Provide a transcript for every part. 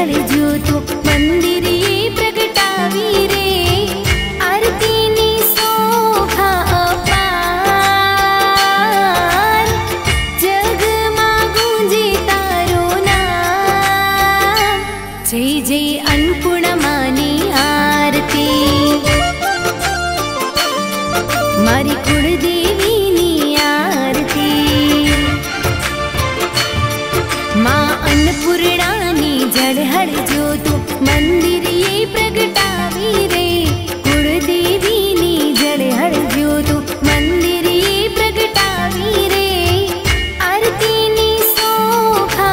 हळ ज्योतो मंदिर ये प्रगटावी रे। आरती नी शोभा अपार, जग मां गूंजे तारो नाम। जय जय अन्नपूर्णा मानी आरती, मारी कुलदेवी नी आरती। मां अन्नपूर्णा नी जड़ हळ ज्योतो मंदिर ये प्रगटावी रे। कुलदेवी नी जड़ हळ ज्योतो मंदिर ये प्रगटावी रे। आरती नी शोभा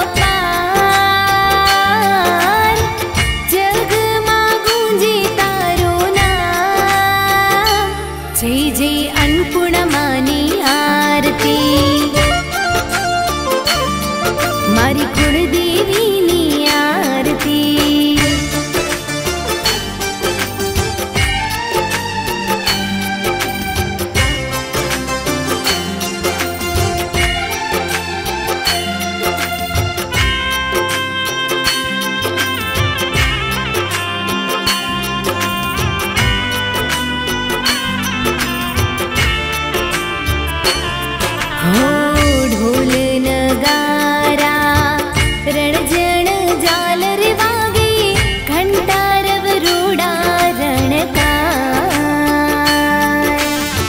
अपार, जग मां गूंजे तारो नाम। जय जय अन्नपूर्णा मानी आरती, मारी कुलदेवी नी आरती। हो ढोल नगारा रणजण झालर वागे, घंटारव रूड़ा रणकार।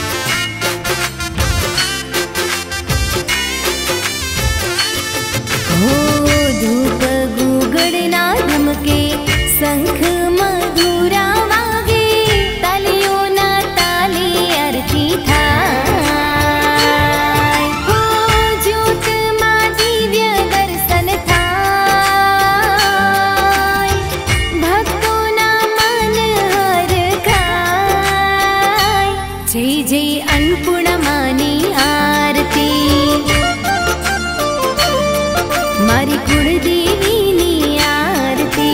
हो धूप गुगड़ना धमके, शंख मधुरा वागे, तालियों ना ताली आरती थाय। हो ज्योत मां दिव्य दर्शन थाय, भक्तों ना मन हर खाय। जय जय अन्नपूर्णा मानी आरती, मारी कुलदेवी नी आरती।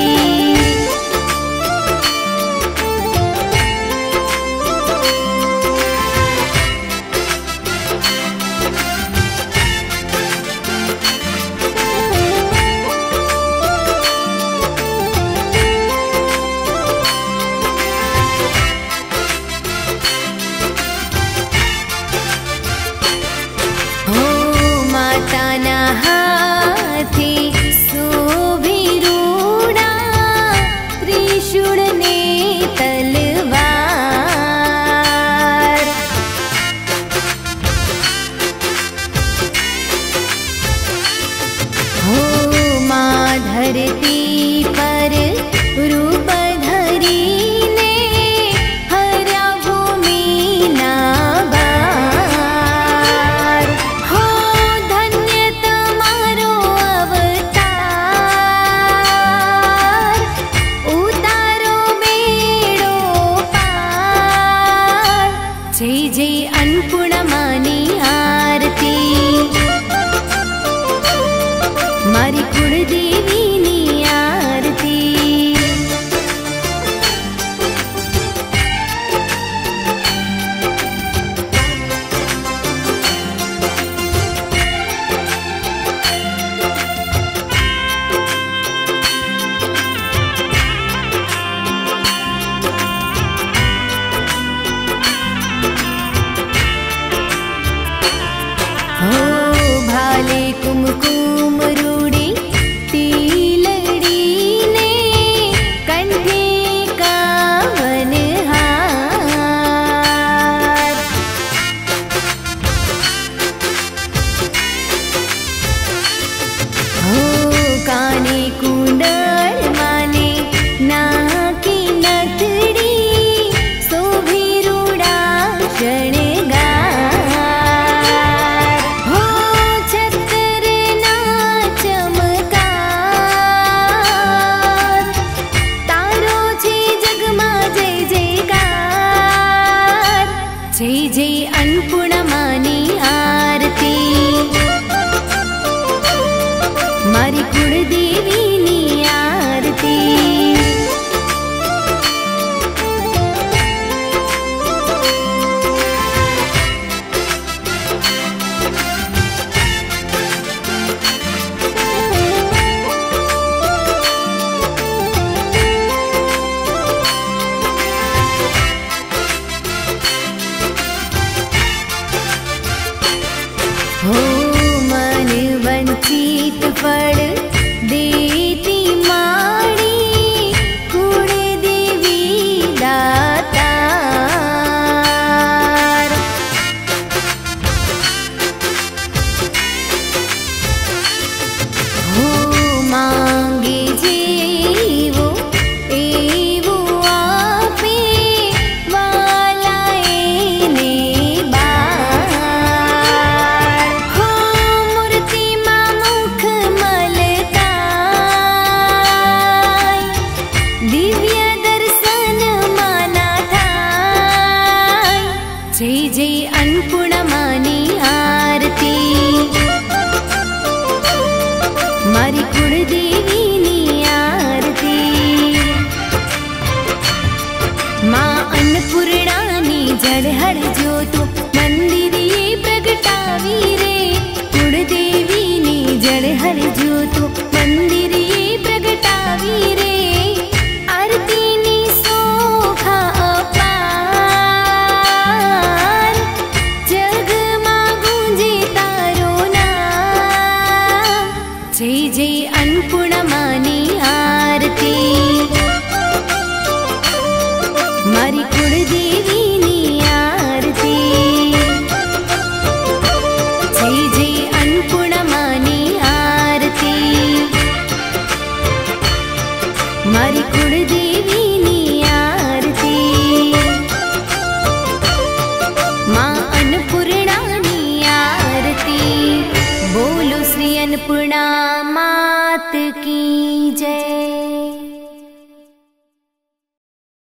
हो माता ना हाथे शोभे रूड़ा, त्रिशूल ने तलवार। हो मां धरती पर रूप धरीने, हरा भूमि ना बार। हो धन्य तमारो अवतार, उतारो बेड़ो पार। जय जय अन्नपूर्णा मानी आरती, मारी कुलदेवी नी आरती। हो भाले कुमकुम रूड़ी, तिलड़ी ने कंठे कावन हार। हो काने कुंडल माने, नाकी नथड़ी, शोभे रूड़ा शणगार। हो छत्र ना चमकार, तारो छे जगमा जय जयकार। जय जय अन्नपूर्णा मानी आरती, मारी कुलदेवी नी आरती। मारी कुलदेवीनी आरती। माँ अन्नपूर्णानी जड़हर ज्योतो मंदिर ये प्रगटावी रे। कुलदेवीनी जड़हर ज्योतो मंदिर ये प्रगटावी रे।